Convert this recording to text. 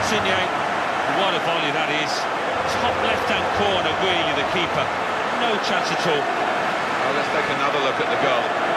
Insigne, what a volley that is. Top left-hand corner, really, the keeper. No chance at all. Well, let's take another look at the goal.